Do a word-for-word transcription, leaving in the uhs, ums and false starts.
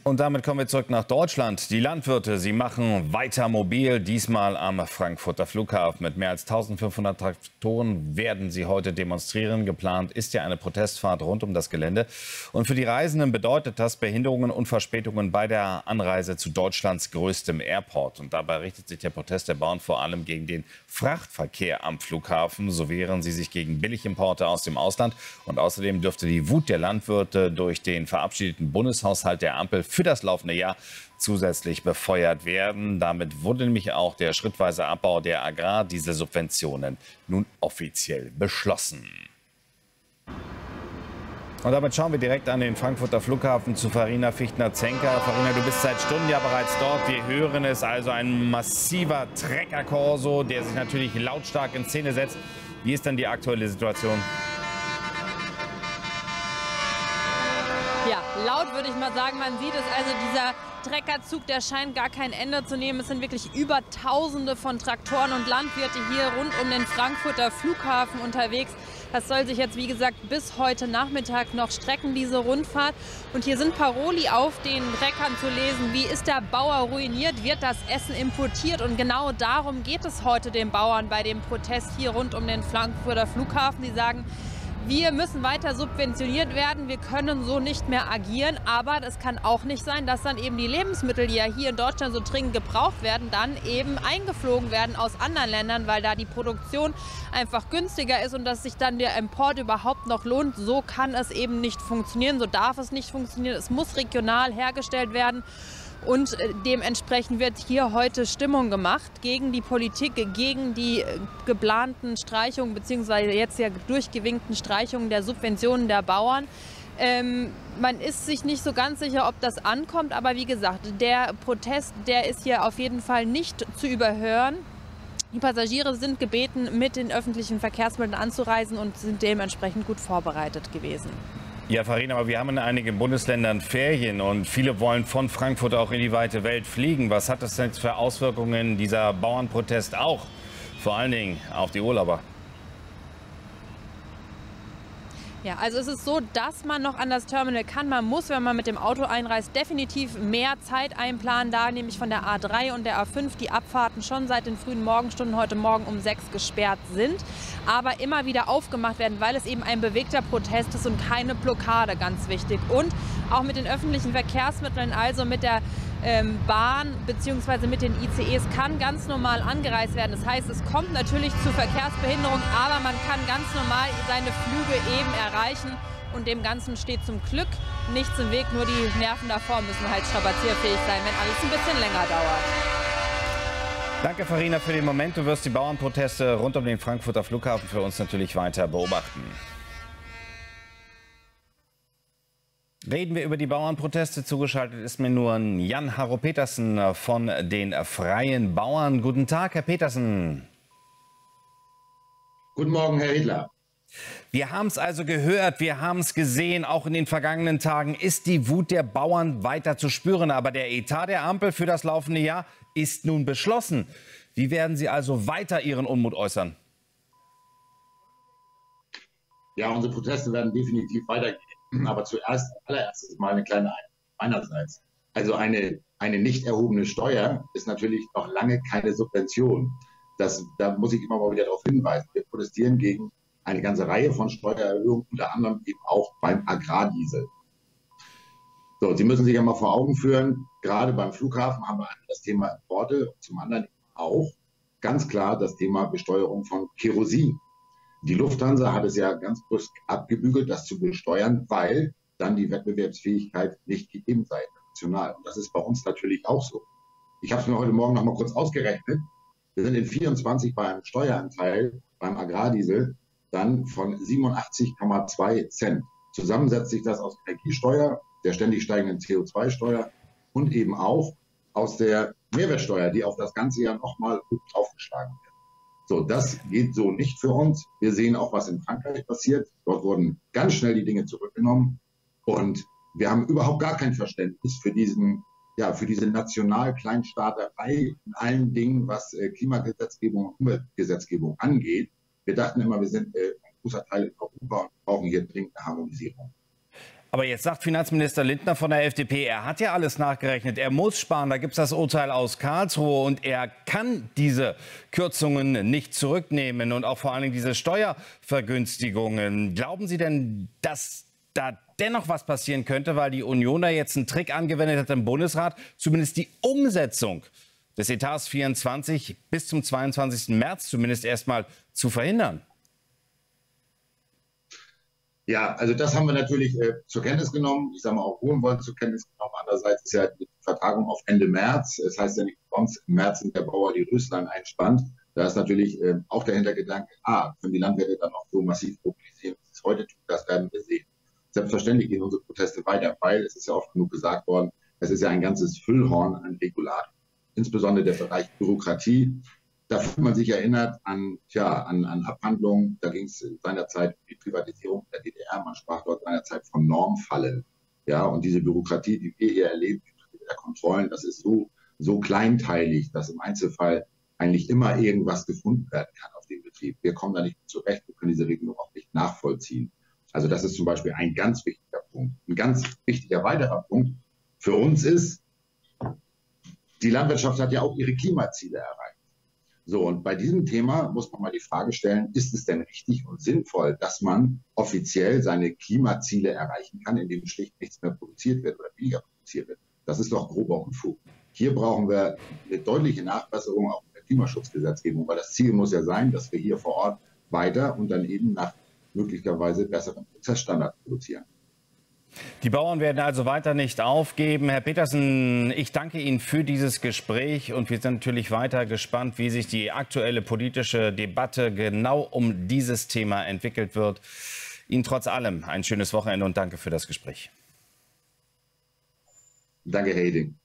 Und damit kommen wir zurück nach Deutschland. Die Landwirte, sie machen weiter mobil, diesmal am Frankfurter Flughafen. Mit mehr als eintausendfünfhundert Traktoren werden sie heute demonstrieren. Geplant ist ja eine Protestfahrt rund um das Gelände. Und für die Reisenden bedeutet das Behinderungen und Verspätungen bei der Anreise zu Deutschlands größtem Airport. Und dabei richtet sich der Protest der Bauern vor allem gegen den Frachtverkehr am Flughafen. So wehren sie sich gegen Billigimporte aus dem Ausland. Und außerdem dürfte die Wut der Landwirte durch den verabschiedeten Bundeshaushalt der Ampel für das laufende Jahr zusätzlich befeuert werden. Damit wurde nämlich auch der schrittweise Abbau der Agrardieselsubventionen nun offiziell beschlossen. Und damit schauen wir direkt an den Frankfurter Flughafen zu Farina Fichtner-Zenker. Farina, du bist seit Stunden ja bereits dort. Wir hören es, also ein massiver Trecker-Korso, der sich natürlich lautstark in Szene setzt. Wie ist denn die aktuelle Situation? Ja, laut würde ich mal sagen, man sieht es, also dieser Treckerzug, der scheint gar kein Ende zu nehmen. Es sind wirklich über Tausende von Traktoren und Landwirte hier rund um den Frankfurter Flughafen unterwegs. Das soll sich jetzt, wie gesagt, bis heute Nachmittag noch strecken, diese Rundfahrt. Und hier sind Paroli auf den Treckern zu lesen. Wie ist der Bauer ruiniert? Wird das Essen importiert? Und genau darum geht es heute den Bauern bei dem Protest hier rund um den Frankfurter Flughafen. Die sagen, wir müssen weiter subventioniert werden, wir können so nicht mehr agieren, aber es kann auch nicht sein, dass dann eben die Lebensmittel, die ja hier in Deutschland so dringend gebraucht werden, dann eben eingeflogen werden aus anderen Ländern, weil da die Produktion einfach günstiger ist und dass sich dann der Import überhaupt noch lohnt. So kann es eben nicht funktionieren, so darf es nicht funktionieren, es muss regional hergestellt werden. Und dementsprechend wird hier heute Stimmung gemacht gegen die Politik, gegen die geplanten Streichungen bzw. jetzt ja durchgewinkten Streichungen der Subventionen der Bauern. Ähm, man ist sich nicht so ganz sicher, ob das ankommt, aber wie gesagt, der Protest, der ist hier auf jeden Fall nicht zu überhören. Die Passagiere sind gebeten, mit den öffentlichen Verkehrsmitteln anzureisen und sind dementsprechend gut vorbereitet gewesen. Ja, Farina, aber wir haben in einigen Bundesländern Ferien und viele wollen von Frankfurt auch in die weite Welt fliegen. Was hat das denn für Auswirkungen, dieser Bauernprotest auch, vor allen Dingen auf die Urlauber? Ja, also es ist so, dass man noch an das Terminal kann. Man muss, wenn man mit dem Auto einreist, definitiv mehr Zeit einplanen, da nämlich von der A drei und der A fünf die Abfahrten schon seit den frühen Morgenstunden heute Morgen um sechs gesperrt sind, aber immer wieder aufgemacht werden, weil es eben ein bewegter Protest ist und keine Blockade, ganz wichtig. Und auch mit den öffentlichen Verkehrsmitteln, also mit der ähm, Bahn bzw. mit den I C Es kann ganz normal angereist werden. Das heißt, es kommt natürlich zu Verkehrsbehinderung, aber man kann ganz normal seine Flüge eben erreichen. Und dem Ganzen steht zum Glück nichts im Weg, nur die Nerven davor müssen halt strapazierfähig sein, wenn alles ein bisschen länger dauert. Danke, Farina, für den Moment. Du wirst die Bauernproteste rund um den Frankfurter Flughafen für uns natürlich weiter beobachten. Reden wir über die Bauernproteste. Zugeschaltet ist mir nun Jan Harro Petersen von den Freien Bauern. Guten Tag, Herr Petersen. Guten Morgen, Herr Hedler. Wir haben es also gehört, wir haben es gesehen, auch in den vergangenen Tagen ist die Wut der Bauern weiter zu spüren. Aber der Etat der Ampel für das laufende Jahr ist nun beschlossen. Wie werden Sie also weiter Ihren Unmut äußern? Ja, unsere Proteste werden definitiv weitergehen. Aber zuerst, allererstes mal eine kleine Einwendung meinerseits. Also eine, eine nicht erhobene Steuer ist natürlich noch lange keine Subvention. Das, da muss ich immer mal wieder darauf hinweisen. Wir protestieren gegen eine ganze Reihe von Steuererhöhungen, unter anderem eben auch beim Agrardiesel. So, Sie müssen sich ja mal vor Augen führen, gerade beim Flughafen haben wir das Thema Importe, zum anderen auch ganz klar das Thema Besteuerung von Kerosin. Die Lufthansa hat es ja ganz brüsk abgebügelt, das zu besteuern, weil dann die Wettbewerbsfähigkeit nicht gegeben sei international. Und das ist bei uns natürlich auch so. Ich habe es mir heute Morgen noch mal kurz ausgerechnet. Wir sind in vierundzwanzig bei einem Steueranteil beim Agrardiesel dann von siebenundachtzig Komma zwei Cent. Zusammen setzt sich das aus Energiesteuer, der ständig steigenden C O zwei Steuer und eben auch aus der Mehrwertsteuer, die auf das ganze Jahr noch mal draufgeschlagen wird. So, das geht so nicht für uns. Wir sehen auch, was in Frankreich passiert. Dort wurden ganz schnell die Dinge zurückgenommen. Und wir haben überhaupt gar kein Verständnis für diesen, ja, für diese National-Kleinstaaterei in allen Dingen, was äh, Klimagesetzgebung und Umweltgesetzgebung angeht. Wir dachten immer, wir sind äh, ein großer Teil in Europa und brauchen hier dringend eine Harmonisierung. Aber jetzt sagt Finanzminister Lindner von der F D P, er hat ja alles nachgerechnet, er muss sparen, da gibt es das Urteil aus Karlsruhe und er kann diese Kürzungen nicht zurücknehmen und auch vor allen Dingen diese Steuervergünstigungen. Glauben Sie denn, dass da dennoch was passieren könnte, weil die Union da jetzt einen Trick angewendet hat im Bundesrat, zumindest die Umsetzung des Etats vierundzwanzig bis zum zweiundzwanzigsten März zumindest erstmal zu verhindern? Ja, also das haben wir natürlich äh, zur Kenntnis genommen. Ich sage mal auch wohlwollend zur Kenntnis genommen. Andererseits ist ja die Vertagung auf Ende März. Das heißt ja nicht umsonst, im März sind der Bauer die Röslein einspannt. Da ist natürlich äh, auch der Hintergedanke, ah, können die Landwirte dann auch so massiv mobilisieren, wie sie es heute tun, das werden wir sehen. Selbstverständlich gehen unsere Proteste weiter, weil es ist ja oft genug gesagt worden, es ist ja ein ganzes Füllhorn an Regulatorien. Insbesondere der Bereich Bürokratie. Da fühlt man sich erinnert an, tja, an, an Abhandlungen. Da ging es seinerzeit um die Privatisierung der D D R. Man sprach dort seinerzeit von Normfallen. Ja, und diese Bürokratie, die wir hier erleben, der Kontrollen, das ist so, so kleinteilig, dass im Einzelfall eigentlich immer irgendwas gefunden werden kann auf dem Betrieb. Wir kommen da nicht zurecht, wir können diese Regelung auch nicht nachvollziehen. Also das ist zum Beispiel ein ganz wichtiger Punkt. Ein ganz wichtiger weiterer Punkt für uns ist, die Landwirtschaft hat ja auch ihre Klimaziele erreicht. So, und bei diesem Thema muss man mal die Frage stellen, ist es denn richtig und sinnvoll, dass man offiziell seine Klimaziele erreichen kann, indem schlicht nichts mehr produziert wird oder weniger produziert wird? Das ist doch grober Unfug. Hier brauchen wir eine deutliche Nachbesserung auch in der Klimaschutzgesetzgebung, weil das Ziel muss ja sein, dass wir hier vor Ort weiter und dann eben nach möglicherweise besseren Prozessstandards produzieren. Die Bauern werden also weiter nicht aufgeben. Herr Petersen, ich danke Ihnen für dieses Gespräch und wir sind natürlich weiter gespannt, wie sich die aktuelle politische Debatte genau um dieses Thema entwickelt wird. Ihnen trotz allem ein schönes Wochenende und danke für das Gespräch. Danke, Herr Heding.